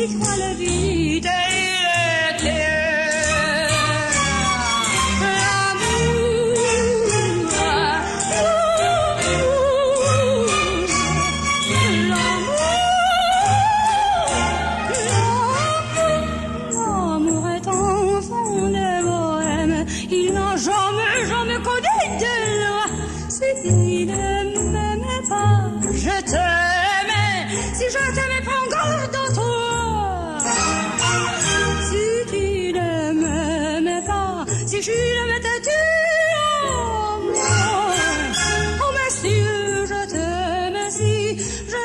qui croit la vie d'été. L'amour est enfant de bohème, il n'a jamais connu de loi. S'il ne m'aimait pas, je t'aimais. Si je t'aimais, prends garde à toi. Si tu ne m'aimais pas, si je ne m'étais tu en moi. Oh monsieur, je t'aime si je